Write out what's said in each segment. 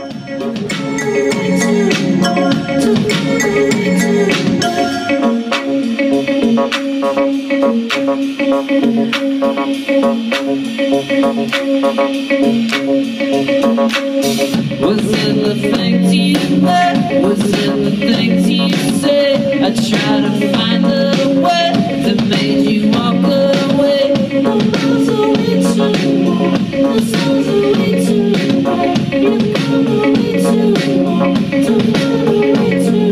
Was it the things you said? Was it the things you said? I tried to find a way that made you walk away. The miles are way too long, the songs are way too long. You've come way too long, to run away too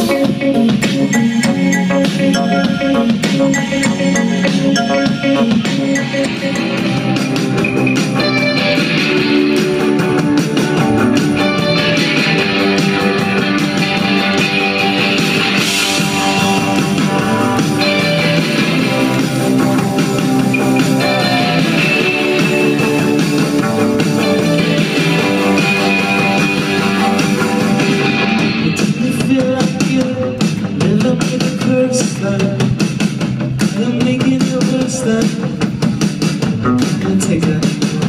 I'm making it worse than I'll take that.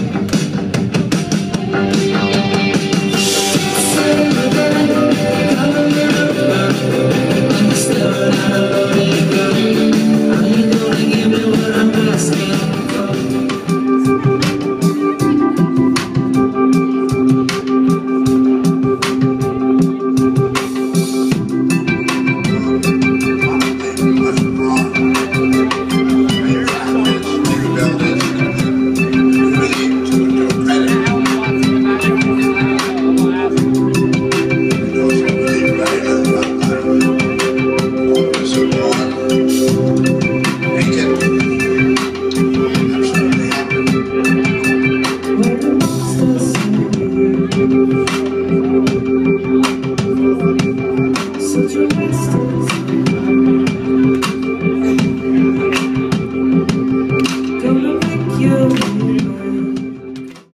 Are you gonna give me what I'm asking for?